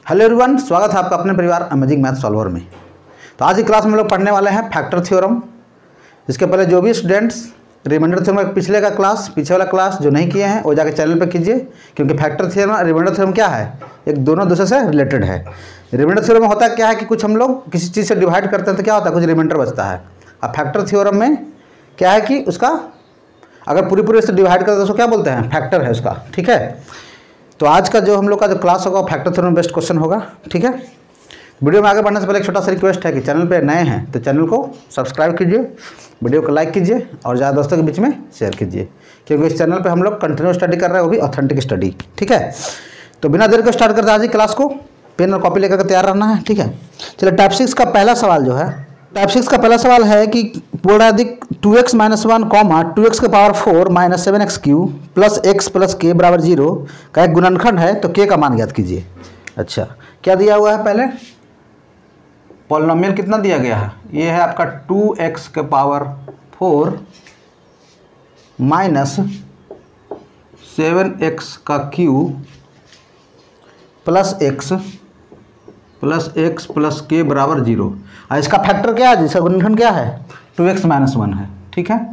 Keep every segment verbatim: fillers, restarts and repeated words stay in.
Hello everyone, स्वागत है आपका अपने परिवार अमेजिंग मैथ सॉल्वर में। तो आज की क्लास में हम लोग पढ़ने वाले हैं फैक्टर थ्योरम। इसके पहले जो भी स्टूडेंट्स रिमाइंडर थ्योरम पिछले का क्लास पिछले वाला क्लास जो नहीं किए हैं वो जाकर चैनल पर कीजिए, क्योंकि फैक्टर थ्योरम और रिमाइंडर थ्योरम क्या है, एक दोनों दूसरे से रिलेटेड है। रिमाइंडर थ्योरम में होता क्या है कि कुछ हम लोग किसी चीज़ से डिवाइड करते हैं तो क्या होता है, कुछ रिमाइंडर बचता है। अब फैक्टर थ्योरम में क्या है कि उसका अगर पूरी पूरी से डिवाइड करते हैं तो उसको क्या बोलते हैं, फैक्टर है उसका। ठीक है, तो आज का जो हम लोग का जो क्लास होगा वो फैक्टर थ्योरम बेस्ड क्वेश्चन होगा। ठीक है, वीडियो में आगे बढ़ने से पहले एक छोटा सा रिक्वेस्ट है कि चैनल पे नए हैं तो चैनल को सब्सक्राइब कीजिए, वीडियो को लाइक कीजिए और ज़्यादा दोस्तों के बीच में शेयर कीजिए, क्योंकि इस चैनल पे हम लोग कंटिन्यू स्टडी कर रहे हैं, वो भी ऑथेंटिक स्टडी। ठीक है, तो बिना देर को स्टार्ट करते हैं आज की क्लास को। पेन और कॉपी लेकर के तैयार रहना है। ठीक है, चलिए टाइप सिक्स का पहला सवाल जो है, टाइप सिक्स का पहला सवाल है कि पूर्णाधिक two x minus one comma two x के power four minus seven x cube plus x plus के बराबर जीरो का एक गुणनखंड है, तो के का मान ज्ञात कीजिए। अच्छा, क्या दिया हुआ है, पहले पॉलिनोमियल कितना दिया गया है, ये है आपका टू एक्स के power four minus seven x का cube plus x plus x plus के बराबर जीरो। और इसका फैक्टर क्या है, जिसका गुणनखंड क्या है, टू एक्स माइनस वन है। ठीक है,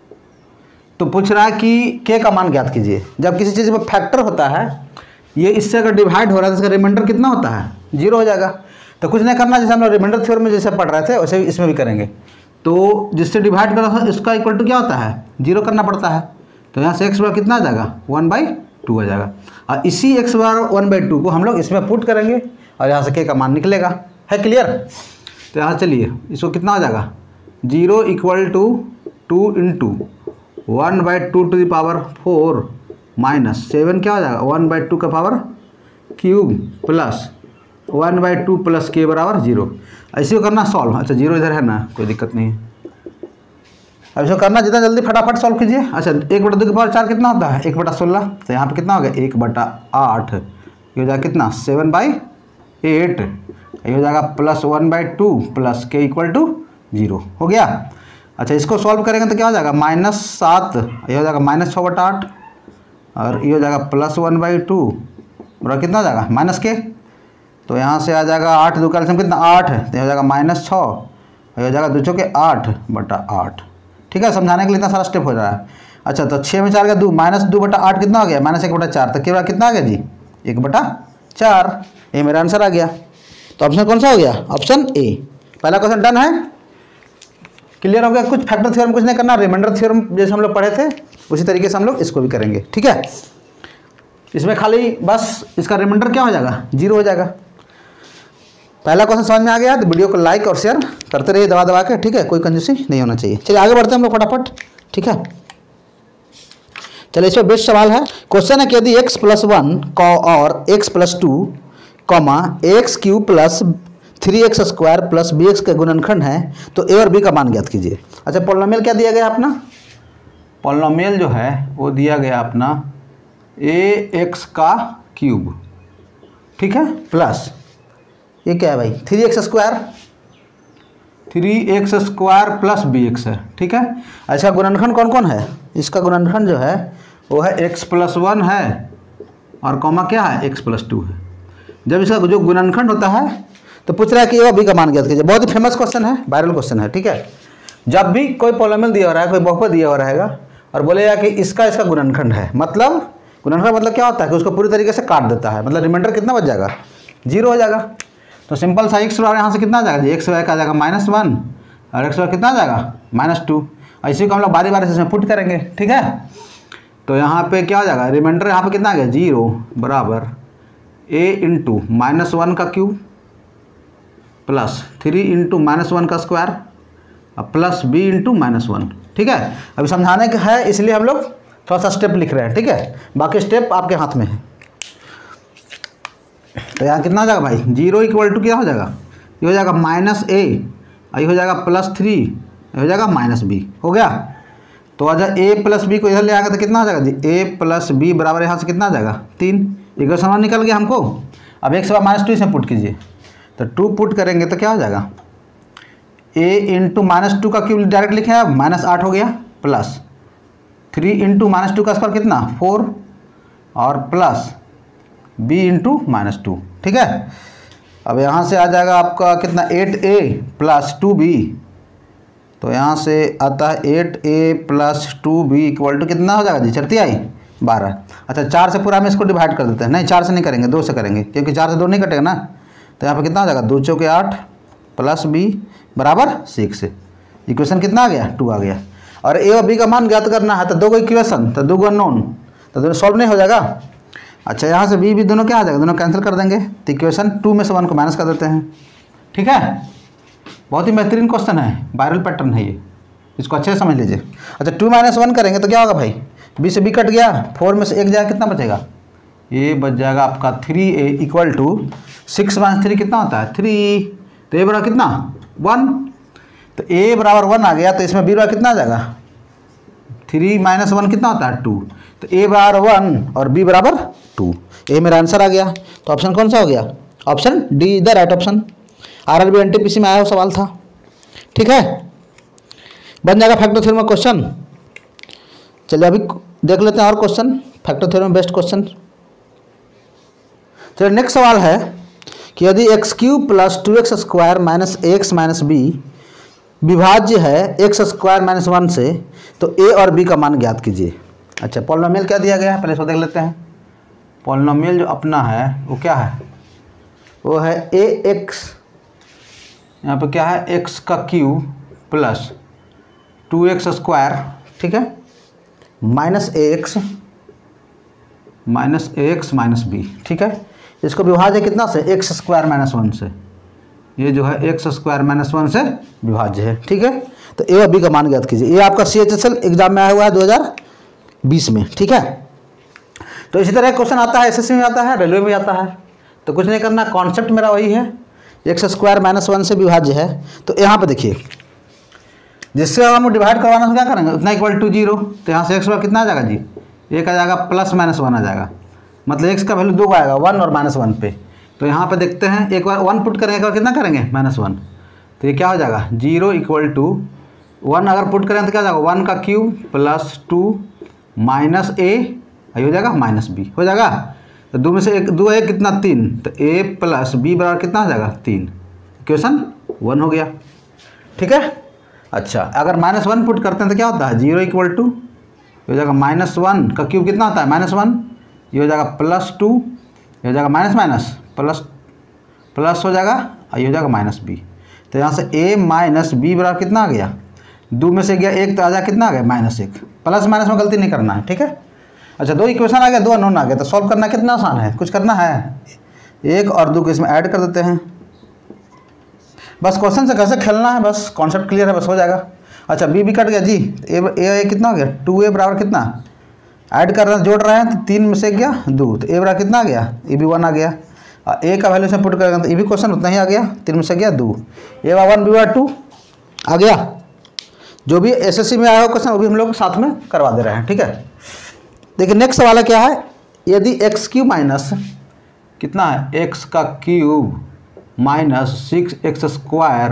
तो पूछ रहा है कि के का मान ज्ञात कीजिए। जब किसी चीज़ में फैक्टर होता है, ये इससे अगर डिवाइड हो रहा है तो इसका रिमाइंडर कितना होता है, जीरो हो जाएगा। तो कुछ नहीं करना, जैसे हम लोग रिमाइंडर थ्योरम में जैसे पढ़ रहे थे वैसे इसमें भी करेंगे। तो जिससे डिवाइड कर रहा था इसका इक्वल टू क्या होता है, जीरो करना पड़ता है। तो यहाँ से एक्स बराबर कितना आ जाएगा, वन बाई टू आ जाएगा। और इसी एक्स बराबर वन बाई टू को हम लोग इसमें पुट करेंगे और यहाँ से के का मान निकलेगा। है क्लियर? तो यहाँ चलिए इसको कितना हो जाएगा, zero equal to two into one by two to the power four minus seven क्या हो जाएगा, वन बाई टू का power cube plus one by two plus के बराबर जीरो। ऐसे को करना सॉल्व। अच्छा, जीरो इधर है ना, कोई दिक्कत नहीं है। अब इसको करना जितना जल्दी फटाफट सॉल्व कीजिए। अच्छा, एक बटा दो के पावर चार कितना होता है, एक बटा सोलह। तो यहाँ पे कितना हो गया, एक बटा आठ। ये हो जाएगा कितना, सेवन बाई एट। ये हो जाएगा plus one by two plus के इक्वल टू जीरो हो गया। अच्छा, इसको सॉल्व करेंगे तो क्या हो जाएगा, माइनस सात। ये हो जाएगा माइनस छः बटा आठ और ये हो जाएगा प्लस वन बाई टू बराबर कितना हो जाएगा, माइनस के। तो यहाँ से आ जाएगा आठ दो कैल्सियम कितना, आठ है। तो हो जाएगा माइनस छः, हो जाएगा दो चौके आठ बटा आठ। ठीक है, समझाने के लिए इतना सारा स्टेप हो रहा है। अच्छा, तो छः में चार का दो, माइनस दो बटा आठ कितना हो गया, माइनस एक बटा चार। तो क्या कितना आ गया जी, एक बटा चार। ये मेरा आंसर आ गया। तो ऑप्शन कौन सा हो गया, ऑप्शन ए। पहला क्वेश्चन डन है, क्लियर हो गया। कुछ फैक्टर थ्योरम कुछ नहीं करना, रिमाइंडर थ्योरम जैसे हम लोग पढ़े थे उसी तरीके से हम लोग इसको भी करेंगे। ठीक है, इसमें खाली बस इसका रिमाइंडर क्या हो जाएगा, जीरो हो जाएगा। पहला क्वेश्चन समझ में आ गया तो वीडियो को लाइक और शेयर करते रहिए दबा दबा के। ठीक है, कोई कंजूसी नहीं होना चाहिए। चलिए आगे बढ़ते हैं हम लोग फटाफट। ठीक है, चलिए इस पर बेस्ट सवाल है। क्वेश्चन है कि यदि एक्स प्लस वन और x plus two comma x cube plus three x square plus b x के गुणनखंड है, तो ए और बी का मान ज्ञात कीजिए। अच्छा, पॉलिनोमियल क्या दिया गया अपना, पॉलिनोमियल जो है वो दिया गया अपना ए एक्स का क्यूब। ठीक है, प्लस ये क्या है भाई, three x square three x square plus b x है। ठीक है, अच्छा गुणनखंड कौन कौन है, इसका गुणनखंड जो है वो है एक्स प्लस वन है और कॉमा क्या है, एक्स प्लस टू है। जब इसका जो गुणनखंड होता है तो पूछ रहा है कि ए और बी का मान ज्ञात कीजिए। बहुत ही फेमस क्वेश्चन है, वायरल क्वेश्चन है। ठीक है, जब भी कोई पॉलिनोमियल दिया हो रहा है, कोई बहुपद दिया हो रहेगा और बोलेगा कि इसका इसका गुणनखंड है, मतलब गुणनखंड मतलब क्या होता है कि उसको पूरी तरीके से काट देता है, मतलब रिमाइंडर कितना बच जाएगा, जीरो हो जाएगा। तो सिंपल सा एक्स बराबर यहाँ से कितना आ जाएगा जी, एक्स बराबर आ जाएगा माइनस वन और एक्स बराबर कितना आ जाएगा, माइनस टू। इसी को हम लोग बारी बारी से इसमें पुट करेंगे। ठीक है, तो यहाँ पे क्या हो जाएगा, रिमाइंडर यहाँ पे कितना आ गया, जीरो बराबर ए इंटू माइनस वन का cube plus three into minus one का स्क्वायर और plus b into minus one. ठीक है, अभी समझाने का है इसलिए हम लोग थोड़ा सा स्टेप लिख रहे हैं। ठीक है, बाकी स्टेप आपके हाथ में है। तो यहाँ कितना हो जाएगा भाई, जीरो इक्वल टू क्या हो जाएगा, ये हो जाएगा माइनस ए, ये हो जाएगा प्लस थ्री, ये हो जाएगा माइनस बी। हो गया, तो आ जाए ए प्लस बी को इधर ले आएगा तो कितना हो जाएगा जी, ए प्लस बी बराबर यहाँ से कितना आ जाएगा, तीन। इक्वेशन निकल गया हमको। अब एक से माइनस टू इसमें पुट कीजिए, तो टू पुट करेंगे तो क्या हो जाएगा, ए इंटू माइनस टू का क्यूब डायरेक्ट लिखे हैं, माइनस आठ हो गया, plus three into minus two का स्क्वायर कितना, फोर और plus b into minus two. ठीक है। अब यहाँ से आ जाएगा आपका कितना eight a plus two b, तो यहाँ से आता है eight a plus two b equal to कितना हो जाएगा जी, चरतियाई बारह। अच्छा चार से पूरा हम इसको डिवाइड कर देते हैं, नहीं चार से नहीं करेंगे, दो से करेंगे, क्योंकि चार से दो नहीं कटेगा ना। तो यहाँ पे कितना हो जाएगा, दो चौके आठ प्लस बी बराबर सिक्स। इक्वेशन कितना आ गया, टू आ गया। और ए और बी का मान ज्ञात करना है, तो दो गो इक्वेशन तो दो गो अननोन, तो दोनों सॉल्व नहीं हो जाएगा। अच्छा यहाँ से बी भी दोनों क्या आ जाएगा, दोनों कैंसिल कर देंगे, तो इक्वेशन टू में से वन को माइनस कर देते हैं। ठीक है, बहुत ही बेहतरीन क्वेश्चन है, वायरल पैटर्न है ये, इसको अच्छे से समझ लीजिए। अच्छा टू माइनस वन करेंगे तो क्या होगा भाई, बी से बी कट गया, फोर में से एक जाएगा, कितना बचेगा, ये बच जाएगा आपका three a equal to six minus three कितना होता है, थ्री। तो ए बराबर कितना, वन। तो ए बराबर वन आ गया, तो इसमें बी बराबर कितना आ जाएगा, थ्री माइनस वन कितना होता है, टू। तो ए बराबर वन और बी बराबर टू, ए मेरा आंसर आ गया। तो ऑप्शन कौन सा हो गया, option D the right option. R R B N T P C में आया हुआ सवाल था। ठीक है, बन जाएगा फैक्टर थ्योरम में क्वेश्चन। चलिए अभी देख लेते हैं और क्वेश्चन, फैक्टर थ्योरम में बेस्ट क्वेश्चन। चलिए नेक्स्ट सवाल है कि यदि x cube plus two x square minus x minus b विभाज्य है एक्स स्क्वायर माइनस वन से, तो ए और बी का मान ज्ञात कीजिए। अच्छा पॉलिनोमियल क्या दिया गया है, पहले इसको देख लेते हैं। पॉलिनोमियल जो अपना है वो क्या है, वो है ए एक्स, यहाँ पे क्या है, एक्स का cube plus two x square, ठीक है, minus a x minus a x minus b. ठीक है, इसको विभाज्य कितना से, एक्स स्क्वायर माइनस वन से, ये जो है एक्स स्क्वायर माइनस वन से विभाज्य है। ठीक है, तो ए और बी का मान ज्ञात कीजिए। ये आपका C H S L exam में आया हुआ है दो हज़ार बीस में। ठीक है, तो इसी तरह क्वेश्चन आता है, एस एस सी में आता है, रेलवे में आता है। तो कुछ नहीं करना, कॉन्सेप्ट मेरा वही है, एक्स स्क्वायर माइनस वन से विभाज्य है। तो यहाँ पे देखिए, जिससे हम डिवाइड करवाना है क्या करेंगे, उतना इक्वल टू जीरो। तो यहाँ से एक्स बराबर कितना आ जाएगा जी, एक आ जाएगा प्लस माइनस वन आ जाएगा, मतलब एक्स का वैल्यू दो आएगा, वन और माइनस वन पे। तो यहाँ पे देखते हैं, एक बार वन पुट करेंगे, एक बार कितना करेंगे, माइनस वन। तो ये क्या हो जाएगा, जीरो इक्वल टू वन अगर पुट करें तो क्या हो जाएगा, वन का cube plus two minus a, हो जाएगा माइनस बी, हो जाएगा। तो दो में से एक, दो एक कितना, तीन। तो ए प्लस बी बराबर कितना हो जाएगा, तीन। इक्वेशन वन हो गया। ठीक है, अच्छा अगर माइनस वन पुट करते हैं तो क्या होता है, जीरो इक्वल टू हो जाएगा माइनस वन का क्यूब कितना होता है, माइनस वन, ये हो जाएगा प्लस टू, ये हो जाएगा माइनस माइनस प्लस प्लस हो जाएगा, ये हो जाएगा माइनस बी। तो यहाँ से ए माइनस बी बराबर कितना आ गया, दो में से गया एक, तो आ जाएगा कितना आ गया, माइनस एक। प्लस माइनस में गलती नहीं करना है। ठीक है, अच्छा दो इक्वेशन आ गया, दो अननोन आ गया, तो सॉल्व करना कितना आसान है, कुछ करना है, एक और दो को इसमें ऐड कर देते हैं। बस क्वेश्चन से कैसे खेलना है, बस कॉन्सेप्ट क्लियर है, बस हो जाएगा। अच्छा बी भी कट गया जी, ए ए कितना हो गया, टू ए बराबर कितना, ऐड कर रहे हैं, जोड़ रहे हैं, तो तीन में से गया दो, तो ए बराबर कितना आ गया, ए भी वन आ गया। ए का वैल्यू से पुट करेंगे तो ए भी क्वेश्चन उतना ही आ गया, तीन में से गया दो, ए बराबर वन बी बराबर टू आ गया। जो भी एसएससी में आया हो क्वेश्चन वो भी हम लोग साथ में करवा दे रहे हैं। ठीक है, देखिए नेक्स्ट सवाल है क्या है, यदि एक्स क्यूब माइनस कितना है, एक्स का cube minus six x square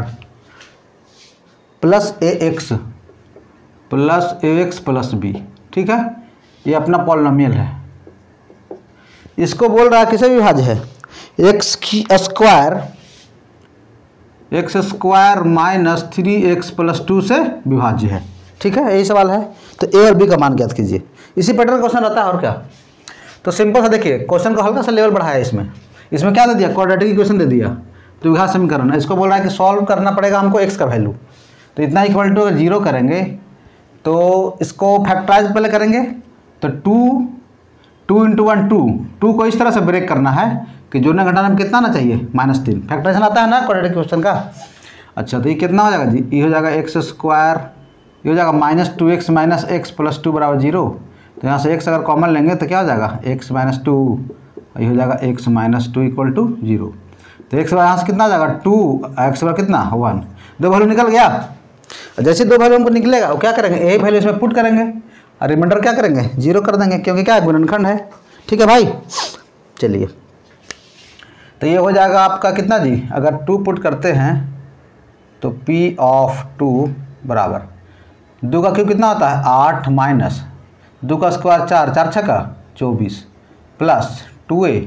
plus a x plus a x plus b. ठीक है, ये अपना पॉलिनोमियल है, इसको बोल रहा है किसे विभाज्य है, एक्स की square x square minus three x plus two से विभाज्य है। ठीक है, यही सवाल है। तो ए और बी का मान ज्ञात कीजिए। इसी पैटर्न क्वेश्चन रहता है और क्या। तो सिंपल सा देखिए, क्वेश्चन का हल्का सा लेवल बढ़ाया इसमें। इसमें क्या दे दिया, क्वाड्रेटिक इक्वेशन दे दिया, द्विघात समीकरण। इसको बोल रहा है कि सॉल्व करना पड़ेगा हमको एक्स का वैल्यू। तो इतना इक्वल टू अगर जीरो करेंगे तो इसको फैक्टराइज पहले करेंगे, तो two two into one two two को इस तरह से ब्रेक करना है कि जोड़ने घटाने में कितना आना चाहिए, माइनस तीन। फैक्टराइजेशन आता है ना क्वाड्रेटिक क्वेश्चन का। अच्छा तो ये कितना हो जाएगा जी, ये हो जाएगा एक्स स्क्वायर, ये हो जाएगा minus two x minus x plus two बराबर जीरो। तो यहाँ से एक्स अगर कॉमन लेंगे तो क्या हो जाएगा, एक्स माइनस टू, ये हो जाएगा x minus two equal to zero. तो एक्स बार यहाँ से कितना आ जाएगा, टू, एक्स बार कितना, वन। दो वैल्यू निकल गया। जैसे दो वैल्यू हमको निकलेगा वो क्या करेंगे, ए वैल्यू इसमें पुट करेंगे और रिमाइंडर क्या करेंगे, जीरो कर देंगे, क्योंकि क्या है, गुणनखंड है। ठीक है भाई, चलिए तो ये हो जाएगा आपका कितना जी, अगर टू पुट करते हैं तो पी ऑफ टू बराबर दो का क्यूब कितना होता है, आठ माइनस दो का स्क्वायर चार, चार छक्का चौबीस प्लस टू ए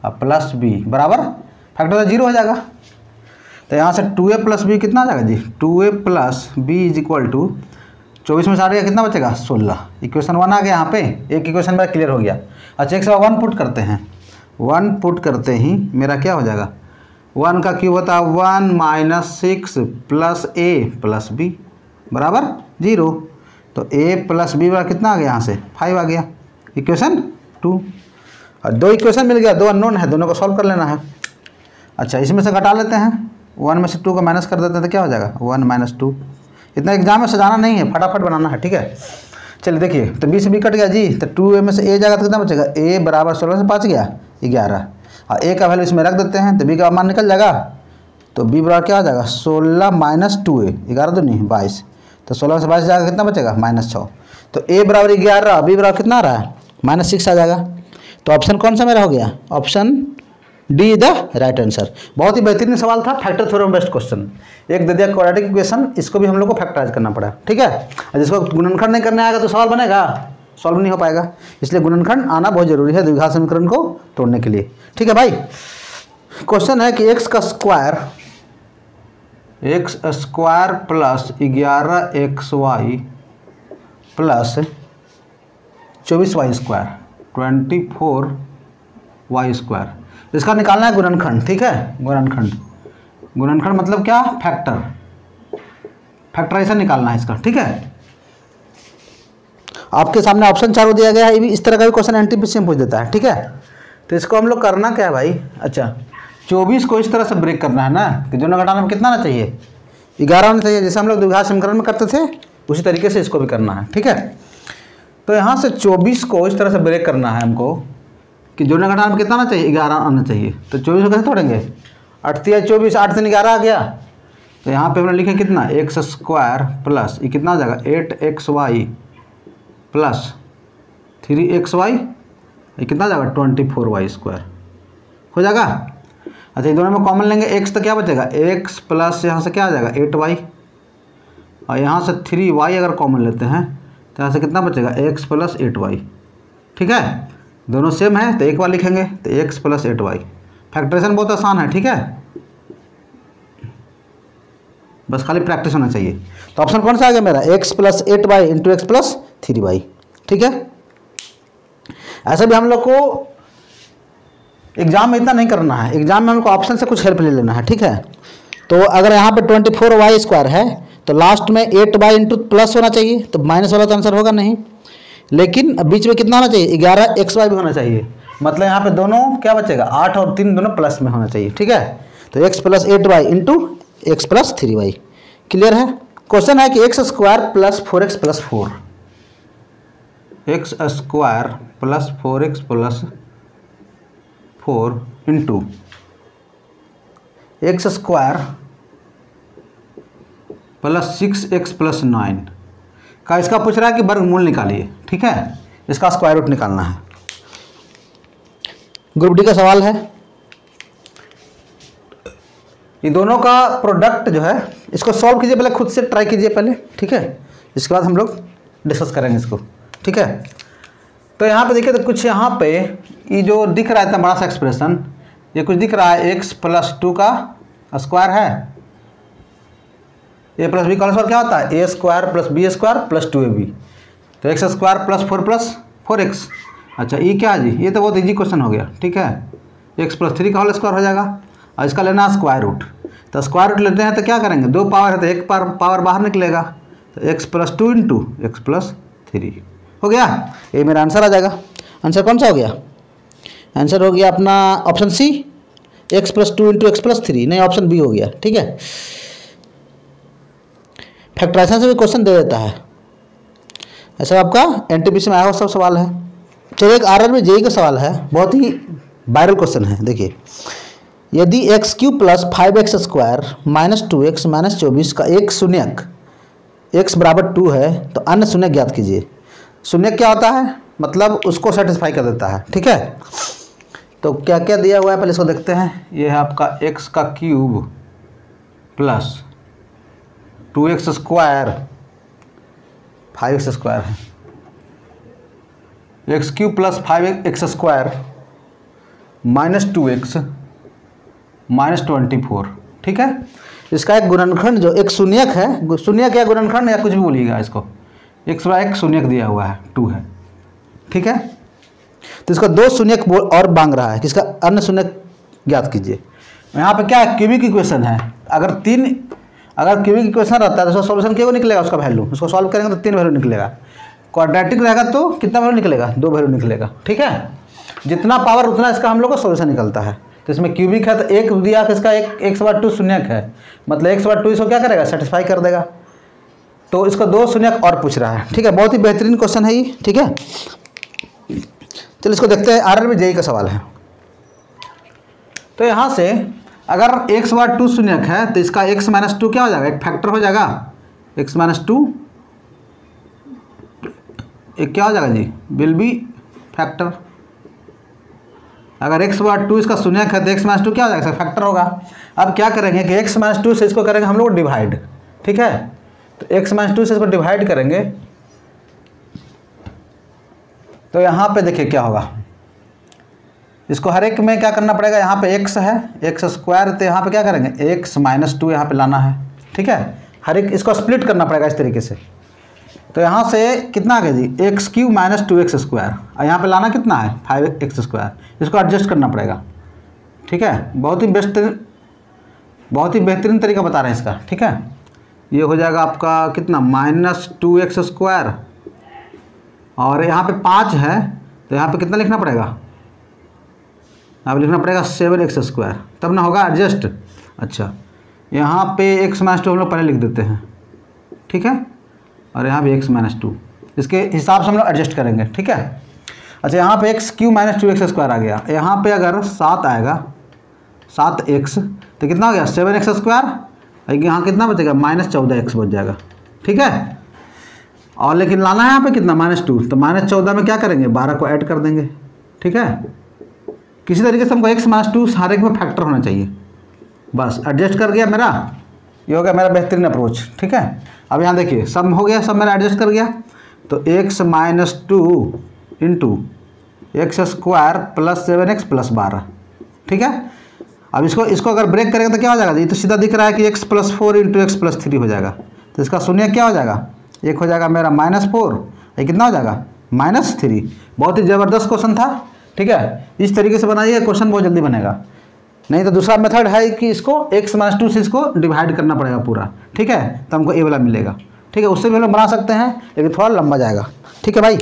और प्लस बी बराबर फैक्टर तो जीरो हो जाएगा। तो यहाँ से टू ए प्लस बी कितना आ जाएगा जी, two a plus b is equal to चौबीस में साठ गया कितना बचेगा सोलह। इक्वेशन वन आ गया यहाँ पे, एक इक्वेशन मेरा क्लियर हो गया। अच्छा एक से वन पुट करते हैं, वन पुट करते ही मेरा क्या हो जाएगा, वन का क्यूब होता है one minus six plus a plus b बराबर जीरो। तो ए प्लस बी बराबर कितना आ गया, यहाँ से फाइव आ गया, इक्वेशन टू। और दो इक्वेशन मिल गया, दो अननोन है, दोनों को सॉल्व कर लेना है। अच्छा इसमें से घटा लेते हैं, वन में से टू को माइनस कर देते हैं तो क्या हो जाएगा वन माइनस टू। इतना एग्जाम में सजाना नहीं है, फटाफट बनाना है, ठीक है। चलिए देखिए, तो बी से बी कट गया जी, तो टू ए में से ए जाएगा तो कितना बचेगा, ए बराबर सोलह से पाँच गया ग्यारह, और ए का वैल्यू इसमें रख देते हैं तो बी का मान निकल जाएगा। तो बी बराबर क्या हो जाएगा सोलह माइनस टू ए, ग्यारह दो नहीं बाईस, तो सोलह से बाईस जाएगा कितना बचेगा माइनस छः। तो ए बराबर ग्यारह, बी बराबर कितना आ रहा है माइनस सिक्स आ जाएगा। तो ऑप्शन कौन सा मेरा हो गया, option D the right answer. बहुत ही बेहतरीन सवाल था, फैक्टर थ्योरम बेस्ड क्वेश्चन। एक दे दिया क्वाड्रेटिक इक्वेशन, इसको भी हम लोग को फैक्टराइज करना पड़ा, ठीक है। और जिसको गुणनखंड नहीं करने आएगा तो सवाल बनेगा, सॉल्व नहीं हो पाएगा। इसलिए गुणनखंड आना बहुत जरूरी है द्विघात समीकरण को तोड़ने के लिए, ठीक है भाई। क्वेश्चन है कि एक्स का स्क्वायर एक्स स्क्वायर प्लस ग्यारह एक्स वाई प्लस चौबीस y square twenty four y square, इसका निकालना है गुणनखंड, ठीक है। गुणनखंड गुणनखंड मतलब क्या, फैक्टर, फैक्टराइजेशन निकालना है इसका, ठीक है। आपके सामने ऑप्शन चारों दिया गया है, ये भी इस तरह का भी क्वेश्चन एनटीपीसी में पूछ देता है, ठीक है। तो इसको हम लोग करना क्या है भाई, अच्छा चौबीस को इस तरह से ब्रेक करना है ना कि दोनों घटाने में कितना आना चाहिए, ग्यारह होना चाहिए, जैसे हम लोग द्विघात समीकरण में करते थे उसी तरीके से इसको भी करना है, ठीक है। तो यहाँ से चौबीस को इस तरह से ब्रेक करना है हमको कि जोड़ने घटाने में कितना आना चाहिए, ग्यारह आना चाहिए। तो चौबीस को कैसे तोड़ेंगे, अठतिया चौबीस, आठ तीन ग्यारह आ गया। तो यहाँ पे हमने लिखे कितना एक्स स्क्वायर प्लस ये कितना आ जाएगा eight x y plus three x y, ये कितना आ जाएगा ट्वेंटी फोर वाई स्क्वायर हो जाएगा। अच्छा ये दोनों में कॉमन लेंगे एक्स तो क्या बचेगा एक्स प्लस यहाँ से क्या आ जाएगा एट वाई, और यहाँ से थ्री वाई अगर कॉमन लेते हैं तो यहाँ से कितना बचेगा एक्स प्लस एट वाई, ठीक है। दोनों सेम है तो एक बार लिखेंगे तो x plus eight y. Factorisation बहुत आसान है, ठीक है, बस खाली प्रैक्टिस होना चाहिए। तो ऑप्शन कौन सा आ गया मेरा, x plus eight y into x plus three y, ठीक है। ऐसा भी हम लोग को एग्जाम में इतना नहीं करना है, एग्जाम में हमको ऑप्शन से कुछ हेल्प ले लेना है, ठीक है। तो अगर यहाँ पे ट्वेंटी फोर वाई स्क्वायर है तो लास्ट में एट वाई इंटू प्लस होना चाहिए, तो माइनस वाला तो आंसर होगा नहीं, लेकिन बीच में कितना होना चाहिए ग्यारह एक्स वाई भी होना चाहिए। मतलब यहाँ पे दोनों क्या बचेगा आठ और तीन दोनों प्लस में होना चाहिए, ठीक है। तो x plus eight y into x plus three y, clear है। क्वेश्चन है कि x square plus four x plus four x square plus four x plus four into x square plus six x plus nine का इसका पूछ रहा है कि वर्गमूल निकालिए, ठीक है। इसका स्क्वायर रूट निकालना है। ग्रुप डी का सवाल है, ये दोनों का प्रोडक्ट जो है इसको सॉल्व कीजिए, पहले खुद से ट्राई कीजिए पहले, ठीक है। इसके बाद हम लोग डिस्कस करेंगे इसको, ठीक है। तो यहाँ पे देखिए, तो कुछ यहाँ पे ये जो दिख रहा है इतना बड़ा सा एक्सप्रेशन, ये कुछ दिख रहा है एक्स प्लस टू का स्क्वायर है, ए प्लस बी का स्क्वायर क्या होता है a square plus b square plus two a b. तो x square plus four plus four x. अच्छा ये क्या है जी, ये तो बहुत इजी क्वेश्चन हो गया, ठीक है। एक्स प्लस थ्री का होल स्क्वायर हो जाएगा और इसका लेना है स्क्वायर रूट। तो स्क्वायर रूट लेते हैं तो क्या करेंगे, दो पावर है तो एक पावर पावर बाहर निकलेगा, तो x plus two into x plus three हो गया। ये मेरा आंसर आ जाएगा। आंसर कौन सा हो गया, आंसर हो गया अपना option C x plus two into x plus three, नहीं ऑप्शन बी हो गया, ठीक है। फैक्टराइजेशन से भी क्वेश्चन दे देता है, ऐसा आपका एनटीपीसी में आया हुआ सब सवाल है। चलिए एक आरआर में जेई का सवाल है, बहुत ही वायरल क्वेश्चन है। देखिए, यदि x cube plus five x square minus two x minus चौबीस का एक शून्यक एक्स बराबर टू है तो अन्य शून्यक ज्ञात कीजिए। शून्यक क्या होता है, मतलब उसको सेटिस्फाई कर देता है, ठीक है। तो क्या क्या दिया हुआ है पहले इसको देखते हैं। ये है आपका एक्स का cube plus two x square, five x square है, x cube plus five x square minus two x minus twenty four. ठीक है, इसका एक गुणनखंड जो एक शून्यक है, शून्यक या गुणनखंड या कुछ भी बोलिएगा इसको, एक्स बाय एक शून्यक दिया हुआ है टू है। ठीक है, तो इसका दो शून्यक और मांग रहा है कि इसका अन्य शून्यक ज्ञात कीजिए। यहाँ पे क्या है, क्यूबिक इक्वेशन है। अगर तीन अगर क्यूबिक इक्वेशन रहता है तो उसका सॉल्यूशन क्या निकलेगा, उसका वैल्यू, उसको सॉल्व करेंगे तो तीन वैल्यू निकलेगा। क्वाड्रेटिक रहेगा तो कितना वैल्यू निकलेगा, दो वैल्यू निकलेगा। ठीक है, जितना पावर उतना इसका हम लोग को सॉल्यूशन निकलता है। तो इसमें क्यूबिक है तो एक दिया कि इसका एक एक्स बार टू शून्यक है, मतलब एक्स बार टू इसको क्या करेगा, सेटिस्फाई कर देगा। तो इसको दो शून्यक और पूछ रहा है। ठीक है, बहुत ही बेहतरीन क्वेश्चन है ये। ठीक है, चलिए इसको देखते हैं, आर आर बी जेई का सवाल है। तो यहाँ से अगर x बार टू शून्यक है तो इसका x माइनस टू क्या हो जाएगा, एक फैक्टर हो जाएगा, x माइनस टू एक क्या हो जाएगा जी, विल बी फैक्टर। अगर x बार टू इसका शून्यक है तो x माइनस टू क्या हो जाएगा, इसका फैक्टर होगा। अब क्या करेंगे कि x माइनस टू से इसको करेंगे हम लोग डिवाइड। ठीक है, तो x माइनस टू से इसको डिवाइड करेंगे तो यहाँ पे देखिए क्या होगा, इसको हर एक में क्या करना पड़ेगा, यहाँ पे x है एक्स स्क्वायर, तो यहाँ पे क्या करेंगे x माइनस टू यहाँ पर लाना है। ठीक है, हर एक इसको स्प्लिट करना पड़ेगा इस तरीके से। तो यहाँ से कितना आ गया जी, x cube minus two x square, और यहाँ पर लाना कितना है फाइव एक्स स्क्वायर, इसको एडजस्ट करना पड़ेगा। ठीक है, बहुत ही बेस्ट बहुत ही बेहतरीन तरीका बता रहे हैं इसका। ठीक है, ये हो जाएगा आपका कितना, माइनस टू एक्स स्क्वायर, और यहाँ पे पाँच है तो यहाँ पे कितना लिखना पड़ेगा, अब लिखना पड़ेगा सेवन एक्स स्क्वायर, तब ना होगा एडजस्ट। अच्छा, यहाँ पे एक्स माइनस टू हम लोग पहले लिख देते हैं। ठीक है, और यहाँ पे एक्स माइनस टू, इसके हिसाब से हम लोग एडजस्ट करेंगे। ठीक है, अच्छा यहाँ पे x cube minus two x square आ गया, यहाँ पे अगर सात आएगा, सात एक्स तो कितना हो गया, सेवन एक्स स्क्वायर, यहाँ कितना बचेगा, माइनस चौदह एक्स बच जाएगा। ठीक है, और लेकिन लाना है यहाँ पे कितना, माइनस टू, तो माइनस चौदह में क्या करेंगे, बारह को ऐड कर देंगे। ठीक है, किसी तरीके से हमको एक्स माइनस टू हर एक में फैक्टर होना चाहिए, बस एडजस्ट कर गया मेरा, ये हो गया मेरा बेहतरीन अप्रोच। ठीक है, अब यहाँ देखिए सब हो गया, सब मेरा एडजस्ट कर गया, तो x minus two into x square plus seven x plus बारह। ठीक है, अब इसको इसको अगर ब्रेक करेंगे तो क्या हो जाएगा, ये तो सीधा दिख रहा है कि x plus four into x plus three हो जाएगा, तो इसका शून्य क्या हो जाएगा, एक हो जाएगा मेरा माइनस फोर, ये कितना हो जाएगा, माइनस थ्री। बहुत ही ज़बरदस्त क्वेश्चन था। ठीक है, इस तरीके से बनाइए, क्वेश्चन बहुत जल्दी बनेगा। नहीं तो दूसरा मेथड है कि इसको x माइनस टू से इसको डिवाइड करना पड़ेगा पूरा। ठीक है, तो हमको ए वाला मिलेगा। ठीक है, उससे भी हम लोग बना सकते हैं लेकिन थोड़ा लंबा जाएगा। ठीक है भाई,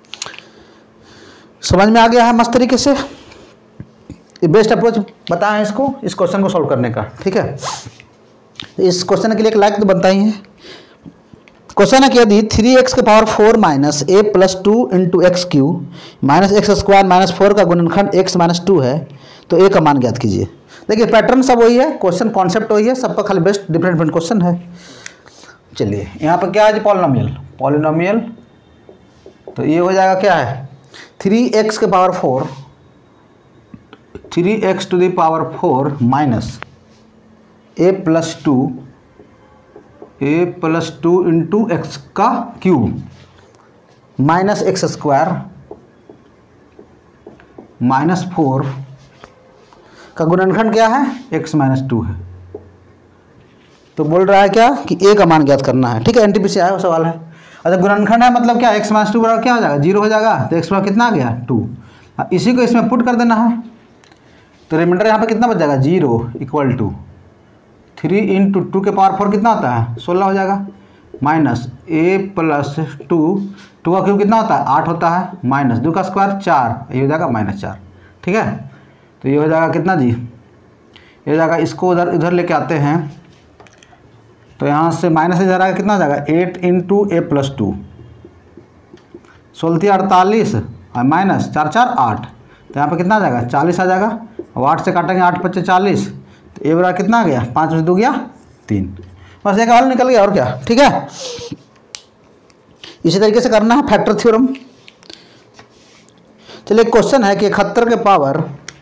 समझ में आ गया है मस्त तरीके से, ये बेस्ट अप्रोच बताएं इसको, इस क्वेश्चन को सॉल्व करने का। ठीक है, इस क्वेश्चन के लिए एक लाइक तो बनता ही है। क्वेश्चन है कि यदि थ्री एक्स के power four minus a plus two into x cube minus x square minus four का गुणनखंड एक्स माइनस टू है तो ए का मान ज्ञात कीजिए। देखिए पैटर्न सब वही है, क्वेश्चन कॉन्सेप्ट वही है, सबका खाली बेस्ट डिफरेंट डिफरेंट क्वेश्चन है। चलिए यहाँ पर क्या है, पॉलिनोमियल पॉलिनोमियल तो ये हो जाएगा क्या है, थ्री एक्स के power four three x to the power four minus a plus two a plus two into x का cube minus x square minus four का गुणनखंड क्या है, एक्स माइनस टू है। तो बोल रहा है क्या कि ए का मान ज्ञात करना है। ठीक है, एनटीपीसी से आया वो सवाल है। अच्छा गुणनखंड है मतलब क्या, एक्स माइनस टू बराबर क्या हो जाएगा, जीरो हो जाएगा, तो एक्स बराबर कितना आ गया, टू। इसी को इसमें पुट कर देना है, तो रिमाइंडर यहाँ पे कितना बच जाएगा, zero equal to three into two के पावर फोर कितना होता है, सोलह हो जाएगा, minus a plus two, two का क्यूब कितना होता है, आठ होता है, माइनस दो का स्क्वायर चार, ये हो जाएगा माइनस चार। ठीक है, तो ये हो जाएगा कितना जी, ये हो जाएगा, इसको उधर इधर लेके आते हैं तो यहाँ से माइनस इधर आएगा, कितना हो जाएगा, eight into a plus two, सोलह अड़तालीस और माइनस चार चार आठ, तो यहाँ पे कितना आ जाएगा, चालीस आ जाएगा। और आठ से काटेंगे, आठ पच्चीस चालीस, तो ए बराबर कितना आ गया, पाँच में दो गया तीन, बस एक हल निकल गया और क्या। ठीक है, इसी तरीके से करना है फैक्टर थ्योरम। चलिए क्वेश्चन है कि इकहत्तर के पावर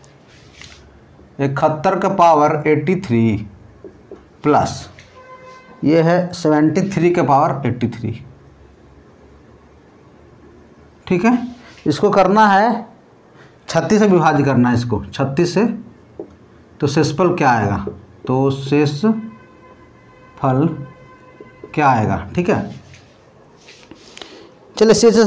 इकहत्तर का पावर एट्टी थ्री प्लस ये है सेवेंटी थ्री के पावर एट्टी थ्री। ठीक है, इसको करना है छत्तीस से विभाजित करना है इसको, छत्तीस से, तो शेषफल क्या आएगा, तो शेष फल क्या आएगा, ठीक है। चलिए शेष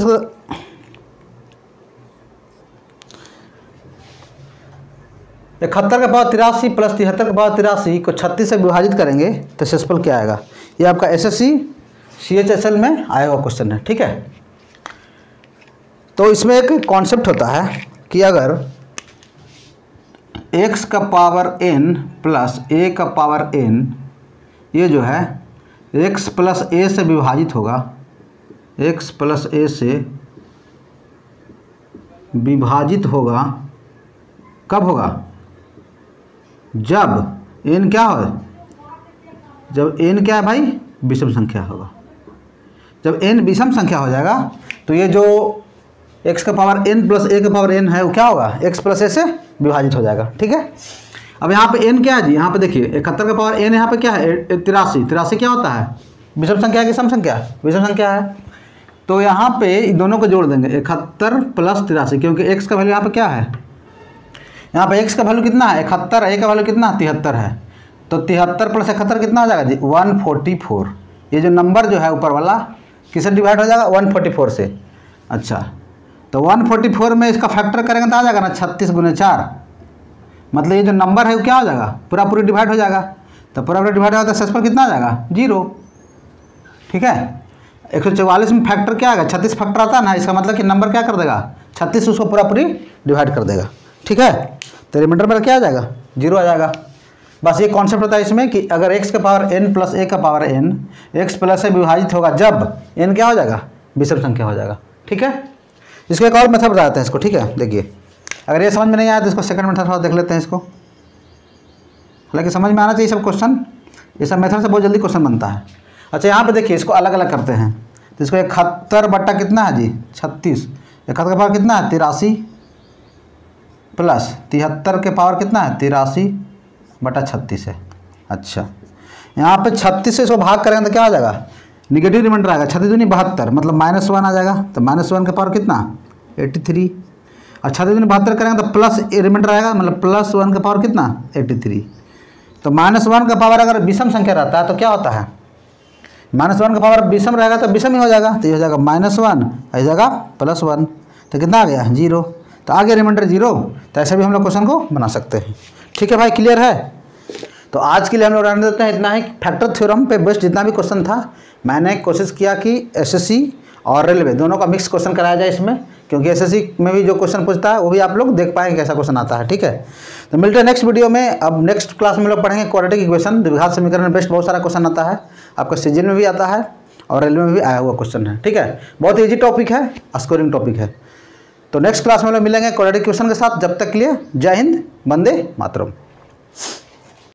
इकहत्तर का पावर तिरासी प्लस तिहत्तर का पावर तिरासी को छत्तीस से विभाजित करेंगे तो शेषफल क्या आएगा। ये आपका एसएससी सीएचएसएल में आया हुआ क्वेश्चन है, ठीक है। तो इसमें एक कॉन्सेप्ट होता है कि अगर x का पावर n प्लस a का पावर n ये जो है x प्लस a से विभाजित होगा, x प्लस a से विभाजित होगा, कब होगा, जब n क्या हो, जब n क्या है भाई, विषम संख्या होगा। जब n विषम संख्या हो जाएगा तो ये जो x का पावर n प्लस a का पावर n है वो क्या होगा, x प्लस a से विभाजित हो जाएगा, ठीक है। अब यहाँ पे n क्या है जी, यहाँ पे देखिए इकहत्तर का पावर n यहाँ पे क्या है, तिरासी, तिरासी क्या होता है, विषम संख्या है कि सम संख्या, विषम संख्या है। तो यहाँ पे दोनों को जोड़ देंगे, इकहत्तर प्लस तिरासी, क्योंकि x का वैल्यू यहाँ पे क्या है, यहाँ पे x का वैल्यू कितना है, इकहत्तर, a का वैल्यू कितना, तिहत्तर है। तो तिहत्तर प्लस इकहत्तर कितना हो जाएगा जी, वन फोर्टी फोर। ये जो नंबर जो है ऊपर वाला किससे डिवाइड हो जाएगा, वन फोर्टी फोर से। अच्छा, तो वन फोर्टी फोर में इसका फैक्टर करेंगे तो आ जाएगा ना छत्तीस गुने चार, मतलब ये जो नंबर है वो क्या हो जाएगा, पूरा पूरी डिवाइड हो जाएगा। तो पूरा पूरा डिवाइड होगा तो शेषफल कितना आ जाएगा, जीरो, ठीक है। एक सौ चौवालीस में फैक्टर क्या आएगा, छत्तीस फैक्टर आता है ना, इसका मतलब कि नंबर क्या कर देगा, छत्तीस उसको पूरा पूरी डिवाइड कर देगा, ठीक है। तो रिमाइंडर में क्या आ जाएगा, जीरो आ जाएगा। बस ये कॉन्सेप्ट होता है इसमें कि अगर x का पावर n प्लस a का पावर n x प्लस से विभाजित होगा जब n क्या हो जाएगा, विषम संख्या हो जाएगा, ठीक है। इसको एक और मेथड बताते हैं इसको, ठीक है। देखिए अगर ये समझ में नहीं आया तो इसको सेकंड मेथड थोड़ा देख लेते हैं इसको। हालांकि समझ में आना चाहिए सब क्वेश्चन, ये सब मेथड से बहुत जल्दी क्वेश्चन बनता है। अच्छा यहाँ पे देखिए इसको अलग अलग करते हैं, तो इसको इकहत्तर बट्टा कितना है जी, छत्तीस, इकहत्तर का पावर कितना है, तिरासी, प्लस तिहत्तर के पावर कितना है, तिरासी बटा छत्तीस है। अच्छा यहाँ पे छत्तीस से इसको भाग करेंगे तो क्या आ जाएगा, निगेटिव रिमाइंडर आएगा, छत्तीस दूनी बहत्तर, मतलब माइनस वन आ जाएगा। तो माइनस वन का पावर कितना, एट्टी थ्री, और छत्तीस दूनी बहत्तर करेंगे तो प्लस रिमाइंडर आएगा, मतलब प्लस वन का पावर कितना, एट्टी थ्री। तो माइनस वन का पावर अगर विषम संख्या रहता है तो क्या होता है, माइनस वन का पावर विषम रहेगा तो विषम ही हो जाएगा, तो ये हो जाएगा माइनस वन, आ जाएगा प्लस वन, तो कितना आ गया, जीरो। तो आगे रिमाइंडर जीरो। तो ऐसे भी हम लोग क्वेश्चन को बना सकते हैं, ठीक है भाई, क्लियर है। तो आज के लिए हम लोग रहने देते हैं इतना ही। फैक्टर थ्योरम पे बेस्ड जितना भी क्वेश्चन था मैंने कोशिश किया कि एसएससी और रेलवे दोनों का मिक्स क्वेश्चन कराया जाए इसमें, क्योंकि एसएससी में भी जो क्वेश्चन पूछता है वो भी आप लोग देख पाएंगे कैसा क्वेश्चन आता है, ठीक है। तो मिलते हैं नेक्स्ट वीडियो में। अब नेक्स्ट क्लास में लोग पढ़ेंगे क्वाड्रेटिक इक्वेशन, द्विघात समीकरण में बेस्ट बहुत सारा क्वेश्चन आता है, आपका सीजन में भी आता है और रेलवे में भी आया हुआ क्वेश्चन है, ठीक है। बहुत ईजी टॉपिक है, स्कोरिंग टॉपिक है। तो नेक्स्ट क्लास में लोग मिलेंगे क्वाड्रेटिक इक्वेशन के साथ। जब तक के लिए जय हिंद, वंदे मातरम।